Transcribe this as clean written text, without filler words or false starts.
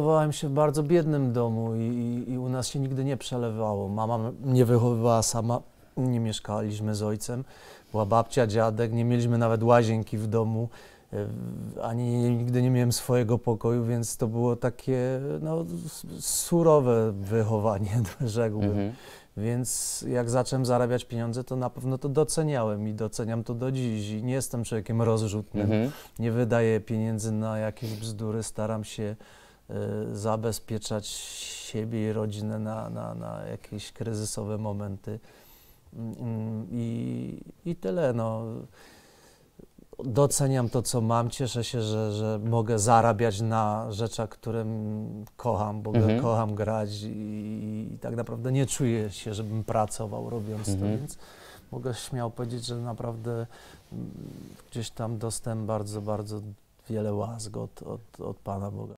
wychowałem się w bardzo biednym domu i u nas się nigdy nie przelewało. Mama mnie wychowywała sama, nie mieszkaliśmy z ojcem. Była babcia, dziadek, nie mieliśmy nawet łazienki w domu, nigdy nie miałem swojego pokoju, więc to było takie no, surowe wychowanie, rzekłbym. Mhm. Więc jak zacząłem zarabiać pieniądze, to na pewno to doceniałem i doceniam to do dziś. I nie jestem człowiekiem rozrzutnym, Mhm. nie wydaję pieniędzy na jakieś bzdury, staram się zabezpieczać siebie i rodzinę na jakieś kryzysowe momenty. I tyle. No. Doceniam to, co mam, cieszę się, że mogę zarabiać na rzeczach, które kocham, bo kocham grać i tak naprawdę nie czuję się, żebym pracował robiąc to, więc mogę śmiało powiedzieć, że naprawdę gdzieś tam dostałem bardzo, bardzo wiele łask od Pana Boga.